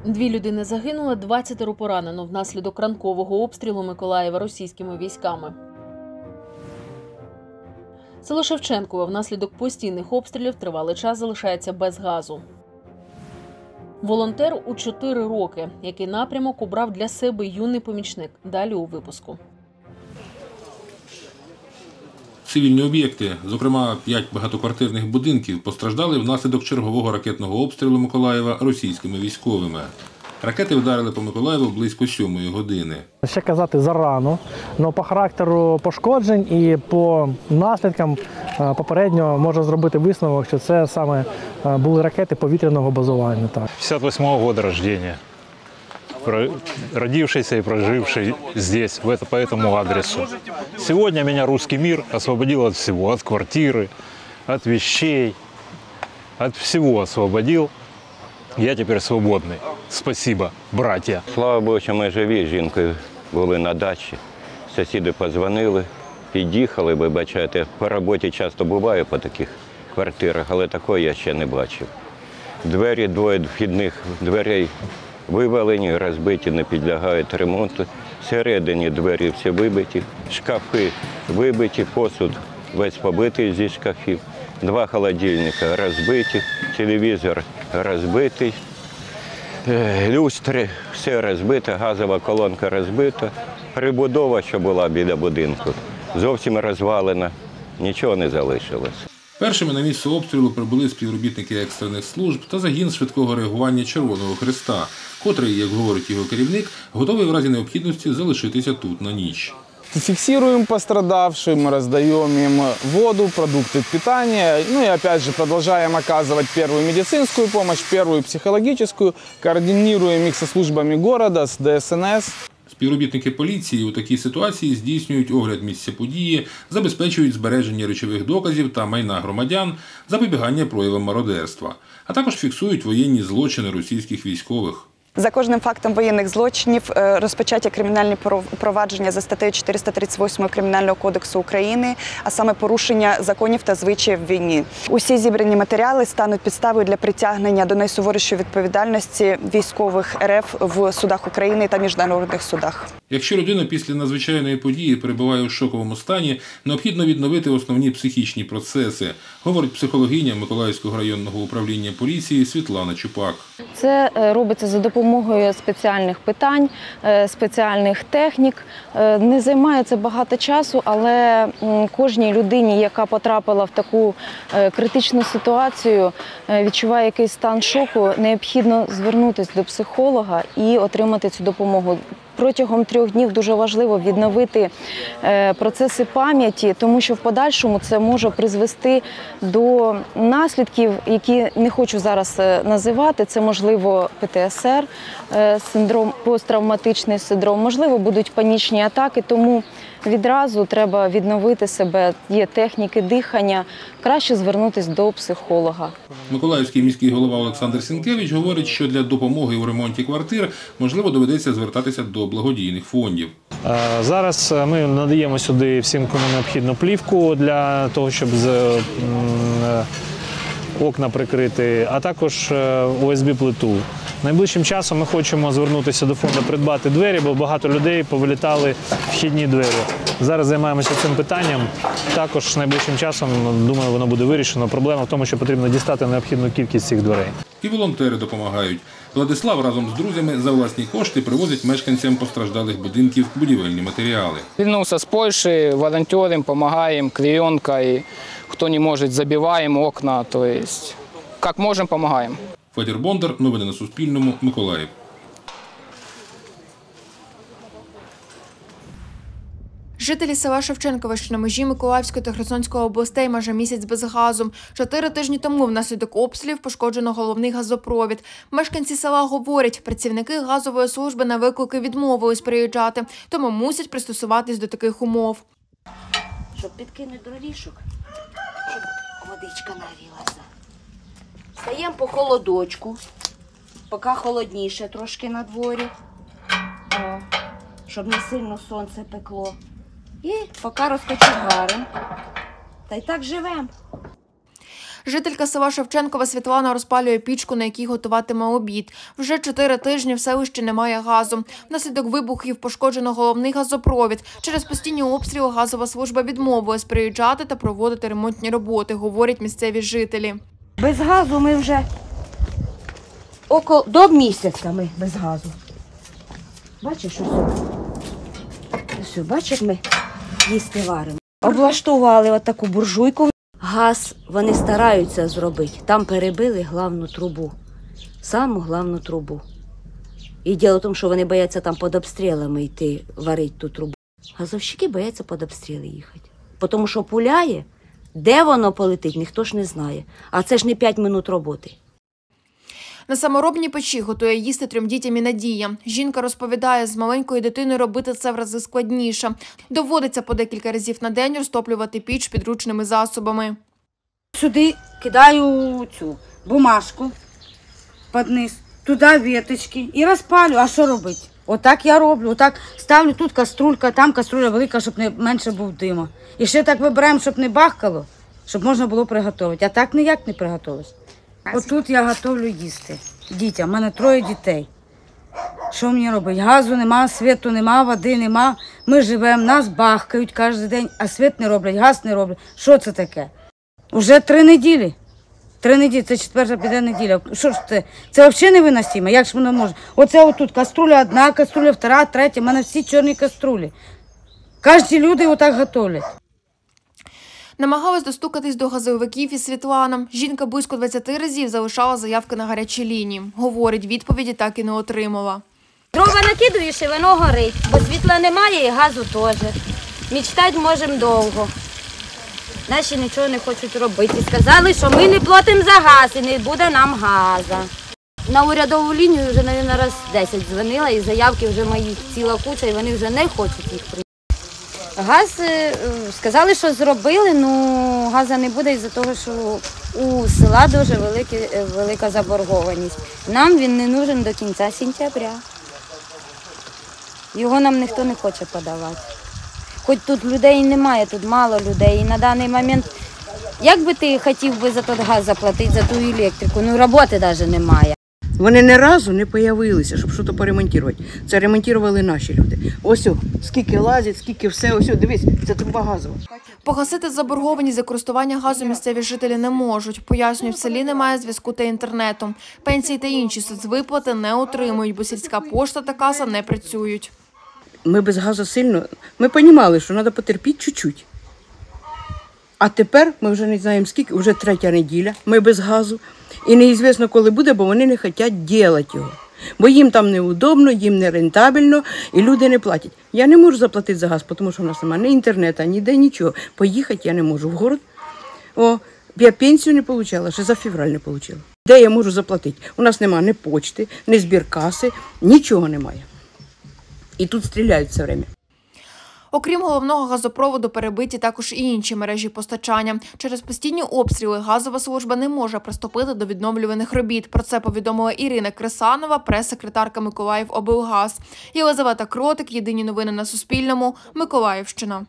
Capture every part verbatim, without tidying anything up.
Дві людини загинули, двадцятеро поранено внаслідок ранкового обстрілу Миколаєва російськими військами. Село Шевченкове внаслідок постійних обстрілів тривалий час залишається без газу. Волонтер у чотири роки. Який напрямок обрав для себе юний помічник? Далі у випуску. Цивільні об'єкти, зокрема п'ять багатоквартирних будинків, постраждали внаслідок чергового ракетного обстрілу Миколаєва російськими військовими. Ракети вдарили по Миколаєву близько сьомої години. Ще казати зарано, але по характеру пошкоджень і по наслідкам попередньо можна зробити висновок, що це саме були ракети повітряного базування. пятьдесят восьмого года рождения. Родившийся и проживший здесь, в это, по этому адресу. Сегодня меня русский мир освободил от всего, от квартиры, от вещей, от всего освободил. Я теперь свободный. Спасибо, братья. Слава Богу, що ми живі, з жінкою були на дачі. Сусіди подзвонили, під'їхали, вибачайте. По роботі часто буваю по таких квартирах, але такої я ще не бачив. Двері, двоє вхідних дверей вивалені, розбиті, не підлягають ремонту. Всередині двері всі вибиті, шкафи вибиті, посуд весь побитий зі шкафів. Два холодильника розбиті, телевізор розбитий, люстри, все розбите, газова колонка розбита. Прибудова, що була біля будинку, зовсім розвалена, нічого не залишилось. Першими на місце обстрілу прибули співробітники екстрених служб та загін швидкого реагування Червоного Хреста, котрий, як говорить його керівник, готовий в разі необхідності залишитися тут на ніч. Фиксируем пострадавшим, раздаем им воду, продукты питания. Ну и опять же продолжаем оказывать первую медицинскую помощь, первую психологическую. Координируем их со службами города, с Д С Н С. Співробітники поліції у такій ситуації здійснюють огляд місця події, забезпечують збереження речових доказів та майна громадян, запобігання проявам мародерства, а також фіксують воєнні злочини російських військових. За кожним фактом воєнних злочинів розпочаті кримінальні провадження за статтею чотириста тридцять вісім Кримінального кодексу України, а саме порушення законів та звичаїв війни. Усі зібрані матеріали стануть підставою для притягнення до найсуворішої відповідальності військових Р Ф в судах України та міжнародних судах. Якщо людина після надзвичайної події перебуває у шоковому стані, необхідно відновити основні психічні процеси, говорить психологиня Миколаївського районного управління поліції Світлана Чупак. Це робиться за допомогою спеціальних питань, спеціальних технік. Не займає це багато часу, але кожній людині, яка потрапила в таку критичну ситуацію, відчуває якийсь стан шоку, необхідно звернутися до психолога і отримати цю допомогу. Протягом трьох днів дуже важливо відновити процеси пам'яті, тому що в подальшому це може призвести до наслідків, які не хочу зараз називати. Це, можливо, П Т С Р, синдром, посттравматичний синдром, можливо, будуть панічні атаки, тому відразу треба відновити себе, є техніки дихання, краще звернутися до психолога. Миколаївський міський голова Олександр Сінкевич говорить, що для допомоги у ремонті квартир, можливо, доведеться звертатися до благодійних фондів. Зараз ми надаємо сюди всім, кому необхідну плівку для того, щоб окна прикрити, а також О С Б-плиту. Найближчим часом ми хочемо звернутися до фонду придбати двері, бо багато людей повилітали вхідні двері. Зараз займаємося цим питанням. Також найближчим часом, думаю, воно буде вирішено. Проблема в тому, що потрібно дістати необхідну кількість цих дверей. І волонтери допомагають. Владислав разом з друзями за власні кошти привозить мешканцям постраждалих будинків будівельні матеріали. Вернувся з Польщі, волонтерам допомагаємо, клеєнкою, хто не може, забиваємо окна, тобто, як можемо, допомагаємо. Федір Бондар, новини на Суспільному, Миколаїв. Жителі села Шевченкове, що на межі Миколаївської та Херсонської областей, майже місяць без газу. Чотири тижні тому внаслідок обстрілів пошкоджено головний газопровід. Мешканці села говорять, працівники газової служби на виклики відмовились приїжджати, тому мусять пристосуватись до таких умов. Щоб підкинути дровішок, щоб водичка нагрілася. Стаємо по холодочку, поки холодніше трошки на дворі, щоб не сильно сонце пекло. І поки розкочегаримо. Та й так живемо. Жителька села Шевченкове Світлана розпалює пічку, на якій готуватиме обід. Вже чотири тижні в селищі немає газу. Внаслідок вибухів пошкоджено головний газопровід. Через постійні обстріли газова служба відмовилась приїжджати та проводити ремонтні роботи, говорять місцеві жителі. Без газу ми вже около до місяця ми без газу. Бачиш, ось? Ось, бачиш, як ми їсти варимо. Облаштували отаку буржуйку. Газ вони стараються зробити. Там перебили главну трубу. Саму главну трубу. І діло в тому, що вони бояться там під обстрілами йти варити ту трубу. Газовщики бояться під обстріли їхати. Тому що пуляє, де воно полетить, ніхто ж не знає. А це ж не п'ять минут роботи. На саморобній печі готує їсти трьом дітям і Надія. Жінка розповідає, з маленькою дитиною робити це в рази складніше. Доводиться по декілька разів на день розтоплювати піч підручними засобами. Сюди кидаю цю бумажку під низ, туди веточки і розпалю. А що робити? Отак я роблю. Отак ставлю тут каструлька, там каструля велика, щоб не менше був диму. І ще так вибираємо, щоб не бахкало, щоб можна було приготувати. А так ніяк не приготуєш. Отут я готовлю їсти дітям. У мене троє дітей. Що мені робити? Газу нема, світу нема, води нема. Ми живемо, нас бахкають кожен день, а світ не роблять, газ не роблять. Що це таке? Уже три неділі. Три неділі, це четверта піде неділя. Що ж це? Це взагалі невиносимо. Як ж воно може? Оце отут каструля одна, каструля втора, третя. У мене всі чорні каструлі. Кожні люди отак готовлять. Намагалась достукатись до газовиків і Світлана. Жінка близько двадцяти разів залишала заявки на гарячій лінії. Говорить, відповіді так і не отримала. Дрова накидуєш і воно горить, бо світла немає і газу теж. Мечтати можемо довго. Наші нічого не хочуть робити. Сказали, що ми не платимо за газ і не буде нам газу. На урядову лінію вже, мабуть, раз десять дзвонила і заявки вже моїх ціла куча і вони вже не хочуть їх прийняти. Газ, сказали, що зробили, але газу не буде із-за того, що у села дуже великі, велика заборгованість. Нам він не нужен до кінця сентября. Його нам ніхто не хоче подавати. Хоч тут людей немає, тут мало людей. І на даний момент, як би ти хотів би за той газ заплатити, за ту електрику, ну роботи навіть немає. Вони ні разу не з'явилися, щоб щось поремонтувати. Це ремонтували наші люди. Ось, о, скільки лазить, скільки все, ось, о, дивись, це труба газова. Погасити заборгованість за користування газу місцеві жителі не можуть. Пояснюють, в селі немає зв'язку та інтернету. Пенсії та інші соцвиплати не отримують, бо сільська пошта та каса не працюють. Ми без газу сильно, ми розуміли, що треба потерпіти чуть-чуть. А тепер ми вже не знаємо скільки, вже третя неділя, ми без газу. І неізвісно, коли буде, бо вони не хочуть робити його. Бо їм там неудобно, їм не рентабельно, і люди не платять. Я не можу заплатити за газ, тому що в нас немає ні інтернету, ніде нічого. Поїхати я не можу в город. О, я пенсію не отримала, ще за февраль не отримала. Де я можу заплатити? У нас немає ні почти, ні збіркаси, нічого немає. І тут стріляють все время. Окрім головного газопроводу, перебиті також і інші мережі постачання. Через постійні обстріли газова служба не може приступити до відновлюваних робіт. Про це повідомила Ірина Кресанова, прес-секретарка Миколаївоблгаз. Єлизавета Кротик, єдині новини на Суспільному, Миколаївщина.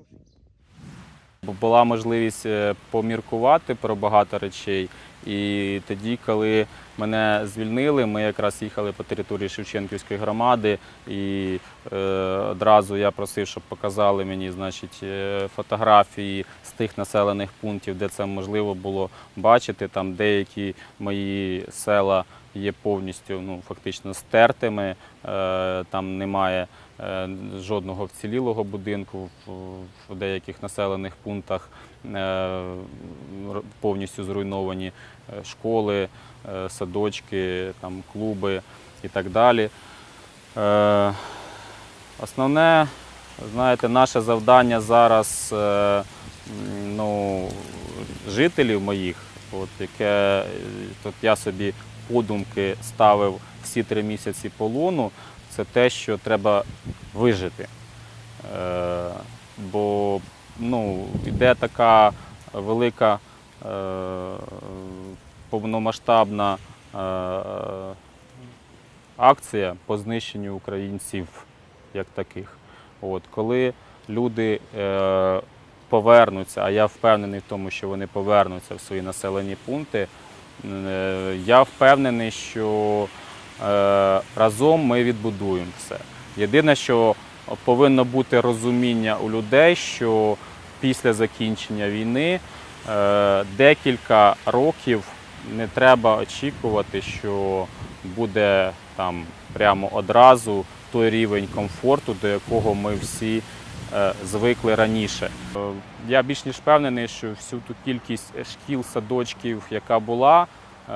Була можливість поміркувати про багато речей. І тоді, коли мене звільнили, ми якраз їхали по території Шевченківської громади, і е, одразу я просив, щоб показали мені, значить, фотографії з тих населених пунктів, де це можливо було бачити. Там деякі мої села є повністю, ну, фактично стертими, е, там немає е, жодного вцілілого будинку, в, в деяких населених пунктах е, повністю зруйновані школи, садочки, там, клуби і так далі. Е, основне, знаєте, наше завдання зараз, е, ну, жителів моїх, от, яке от я собі подумки ставив всі три місяці полону, це те, що треба вижити. Е, бо, ну, йде така велика е, повномасштабна е, акція по знищенню українців як таких. От, коли люди е, повернуться, а я впевнений в тому, що вони повернуться в свої населені пункти, я впевнений, що разом ми відбудуємо все. Єдине, що повинно бути розуміння у людей, що після закінчення війни декілька років не треба очікувати, що буде там прямо одразу той рівень комфорту, до якого ми всі звикли раніше. Я більш ніж впевнений, що всю ту кількість шкіл, садочків, яка була,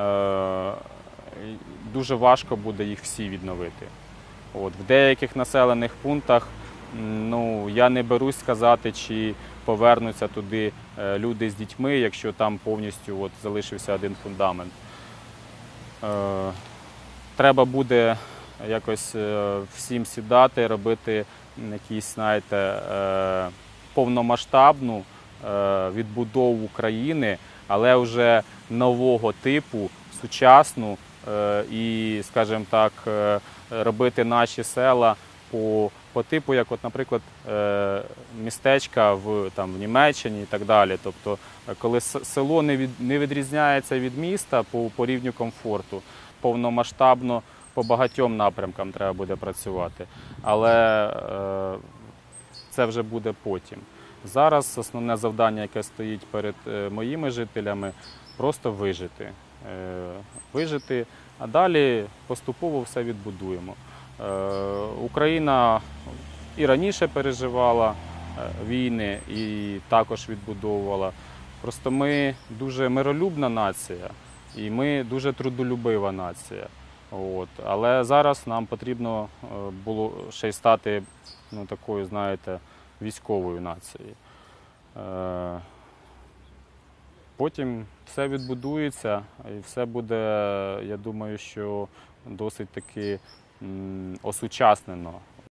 дуже важко буде їх всі відновити. От, в деяких населених пунктах, ну, я не берусь сказати, чи повернуться туди люди з дітьми, якщо там повністю от, залишився один фундамент. Е, треба буде якось всім сідати, робити якісь, знаєте, е, повномасштабну е, відбудову України, але вже нового типу, сучасну, е, і, скажімо так, е, робити наші села по, по типу, як, от, наприклад, е, містечка в, там, в Німеччині і так далі. Тобто, коли село не, від, не відрізняється від міста по, по рівню комфорту, повномасштабно по багатьом напрямкам треба буде працювати. Але е, це вже буде потім. Зараз основне завдання, яке стоїть перед е, моїми жителями, просто вижити. Е, вижити, а далі поступово все відбудуємо. Е, Україна і раніше переживала е, війни, і також відбудовувала. Просто ми дуже миролюбна нація, і ми дуже трудолюбива нація. От. Але зараз нам потрібно було ще й стати, ну, такою, знаєте, військовою нацією. Е, потім все відбудується і все буде, я думаю, що досить таки м, осучаснено.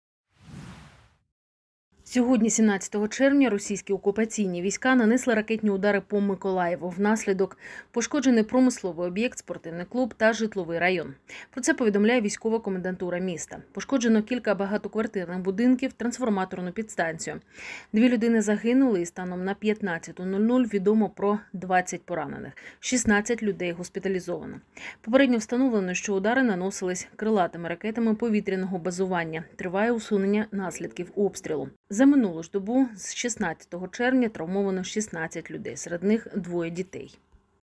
Сьогодні, сімнадцятого червня, російські окупаційні війська нанесли ракетні удари по Миколаєву. Внаслідок пошкоджений промисловий об'єкт, спортивний клуб та житловий район. Про це повідомляє військова комендантура міста. Пошкоджено кілька багатоквартирних будинків, трансформаторну підстанцію. Дві людини загинули і станом на п'ятнадцяту нуль нуль відомо про двадцять поранених. шістнадцять людей госпіталізовано. Попередньо встановлено, що удари наносились крилатими ракетами повітряного базування. Триває усунення наслідків обстрілу. За минулу ж добу з шістнадцятого червня травмовано шістнадцять людей, серед них двоє дітей.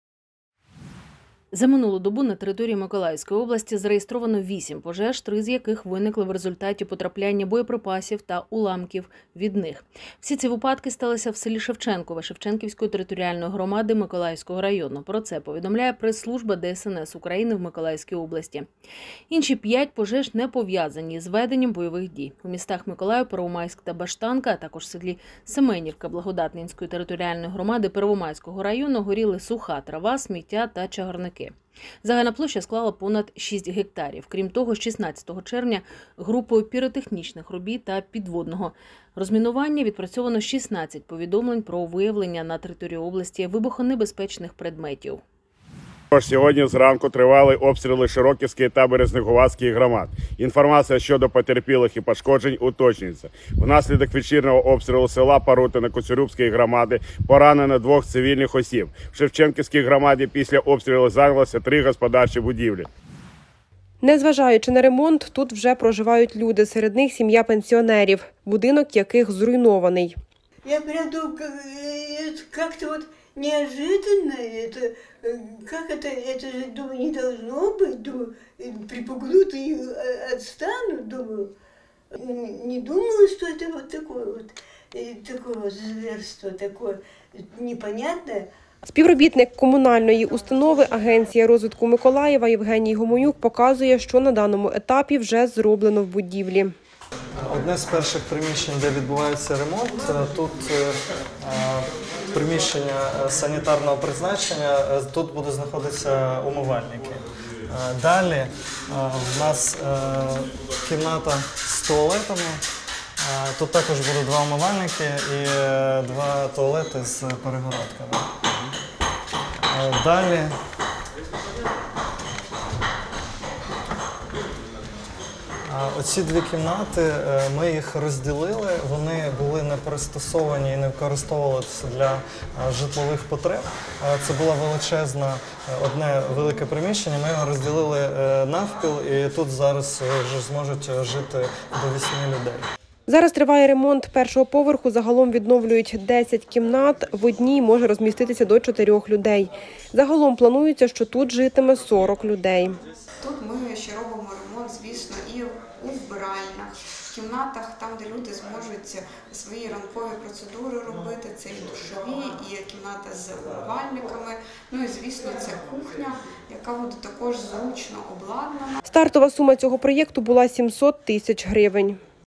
За минулу добу на території Миколаївської області зареєстровано вісім пожеж, три з яких виникли в результаті потрапляння боєприпасів та уламків від них. Всі ці випадки сталися в селі Шевченкове Шевченківської територіальної громади Миколаївського району. Про це повідомляє прес-служба Де Ес Ен Ес України в Миколаївській області. Інші п'ять пожеж не пов'язані з веденням бойових дій. У містах Миколаїв, Первомайськ та Баштанка, а також в селі Семенівка Благодатненської територіальної громади Первомайського району горіли суха трава, сміття та чагарники. Загальна площа склала понад шість гектарів. Крім того, шістнадцятого червня групою піротехнічних робіт та підводного розмінування відпрацьовано шістнадцять повідомлень про виявлення на території області вибухонебезпечних предметів. Сьогодні зранку тривали обстріли Широківської та Березнегуватської громад. Інформація щодо потерпілих і пошкоджень уточнюється. Внаслідок вечірнього обстрілу села Парутине Коцюрубської громади поранено двох цивільних осіб. В Шевченківській громаді після обстрілу зайнялося три господарчі будівлі. Незважаючи на ремонт, тут вже проживають люди. Серед них сім'я пенсіонерів, будинок яких зруйнований. Я приду, як-то от неожиданно, это, как это, это же, думаю, не должно быть, думаю, припугнут и отстанут, думаю. Не думала, что это вот такое вот, такое зверство, такое непонятное. Співробітник комунальної установи Агенція розвитку Миколаєва Євгеній Гомонюк показує, що на даному етапі вже зроблено в будівлі. Одне з перших приміщень, де відбувається ремонт, тут приміщення санітарного призначення, тут будуть знаходитися умивальники. Далі в нас кімната з туалетами, тут також будуть два умивальники і два туалети з перегородками. Далі Оці дві кімнати, е, ми їх розділили, вони були не пристосовані і не використовувалися для е, житлових потреб. Е, Це було величезне, е, одне велике приміщення, ми його розділили е, навпіл, і тут зараз е, вже зможуть е, жити до вісьми людей. Зараз триває ремонт першого поверху, загалом відновлюють десять кімнат, в одній може розміститися до чотирьох людей. Загалом планується, що тут житиме сорок людей. Тут ми ще робимо ремонт, звісно, і у вбиральнях, в кімнатах, там, де люди зможуть свої ранкові процедури робити. Це і душові, і кімната з умивальниками. Ну і, звісно, це кухня, яка буде також зручно обладнана. Стартова сума цього проєкту була сімсот тисяч гривень.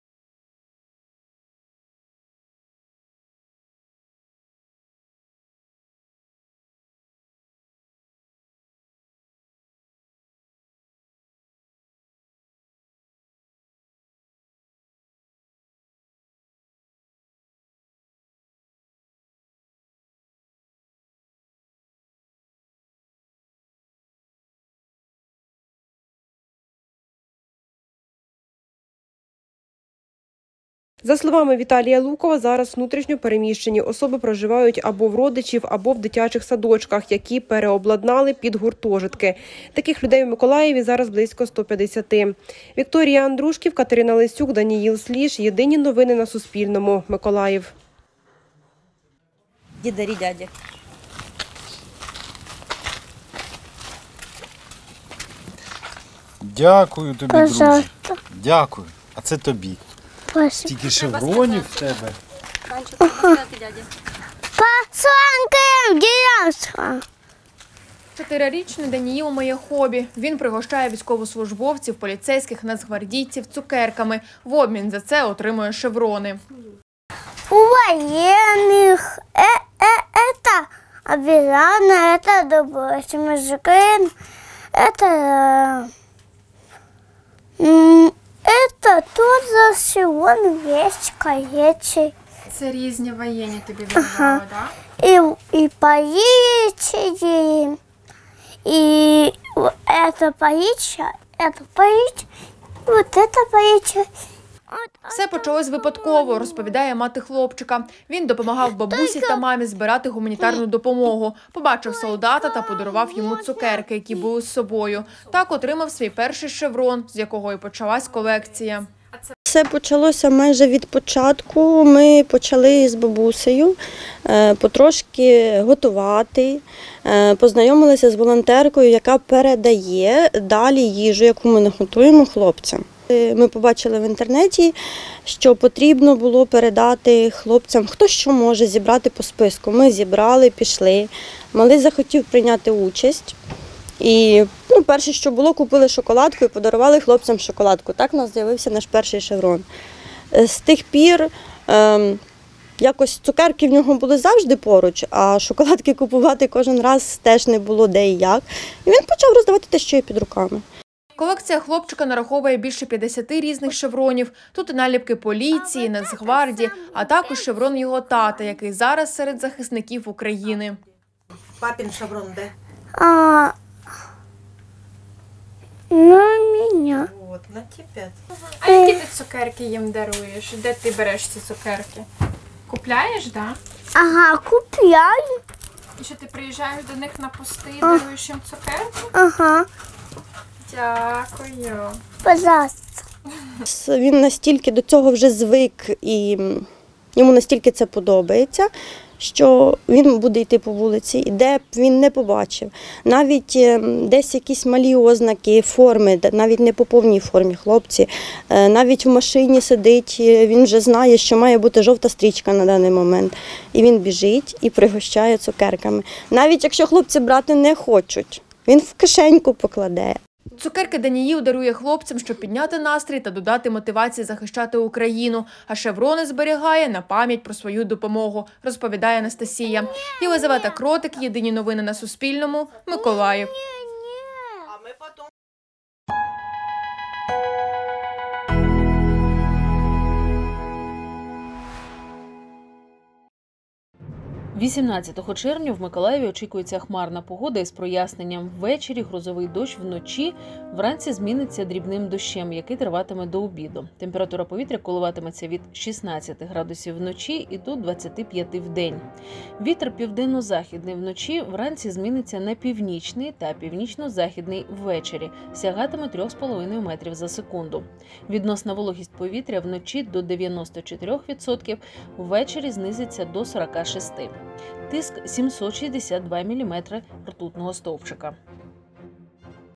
За словами Віталія Лукова, зараз внутрішньо переміщені особи проживають або в родичів, або в дитячих садочках, які переобладнали під гуртожитки. Таких людей в Миколаєві зараз близько ста п'ятдесяти. Вікторія Андрушків, Катерина Лисюк, Даніїл Сліж. Єдині новини на Суспільному. Миколаїв. Дідарі дяді. Дякую тобі, друже. Дякую. А це тобі. Тільки шевронів в тебе. Посланка дівчинка. Чотирирічний Даніїл має хобі. Він пригощає військовослужбовців, поліцейських, нацгвардійців цукерками. В обмін за це отримує шеврони. У воєнних це обіцяно, це допустим, мужики, це... Это тут за шеврон есть каечи. Це різні воєнні тобі віддали, Ага. да? И, и поичи, и это поича, это поича, вот это поича. Все почалось випадково, розповідає мати хлопчика. Він допомагав бабусі та мамі збирати гуманітарну допомогу. Побачив солдата та подарував йому цукерки, які були з собою. Так отримав свій перший шеврон, з якого і почалась колекція. Все почалося майже від початку. Ми почали з бабусею е, потрошки готувати, е, познайомилися з волонтеркою, яка передає далі їжу, яку ми не готуємо хлопцям. Ми побачили в інтернеті, що потрібно було передати хлопцям, хто що може, зібрати по списку. Ми зібрали, пішли. Малий захотів прийняти участь. І ну, перше, що було, купили шоколадку і подарували хлопцям шоколадку. Так у нас з'явився наш перший шеврон. З тих пір ем, якось цукерки в нього були завжди поруч, а шоколадки купувати кожен раз теж не було де і як. І він почав роздавати те, що є під руками. Колекція хлопчика нараховує більше п'ятдесяти різних шевронів. Тут і наліпки поліції, Нацгвардії, а також шеврон його тата, який зараз серед захисників України. Папин шеврон де? А, на меня. Вот, на тебе. А які ти цукерки їм даруєш? Де ти береш ці цукерки? Купляєш, так? Да? Ага, купляю. І що ти приїжджаєш до них на пости і даруєш їм цукерки? Ага. Дякую. Пожалуйста. Він настільки до цього вже звик і йому настільки це подобається, що він буде йти по вулиці, де б він не побачив. Навіть десь якісь малі ознаки форми, навіть не по повній формі хлопці, навіть в машині сидить, він вже знає, що має бути жовта стрічка на даний момент. І він біжить і пригощає цукерками. Навіть якщо хлопці брати не хочуть, він в кишеньку покладе. Цукерки Даніїл дарує хлопцям, щоб підняти настрій та додати мотивації захищати Україну. А шеврони зберігає на пам'ять про свою допомогу, розповідає Анастасія. Єлизавета Кротик, єдині новини на Суспільному, Миколаїв. вісімнадцятого червня в Миколаєві очікується хмарна погода із проясненням. Ввечері грозовий дощ, вночі, вранці зміниться дрібним дощем, який триватиме до обіду. Температура повітря коливатиметься від шістнадцяти градусів вночі і до двадцяти п'яти в день. Вітер південно-західний вночі, вранці зміниться на північний та північно-західний ввечері, сягатиме три з половиною метрів за секунду. Відносна вологість повітря вночі до дев'яноста чотирьох відсотків, ввечері знизиться до сорока шести. Тиск сімсот шістдесят два міліметри ртутного стовпчика.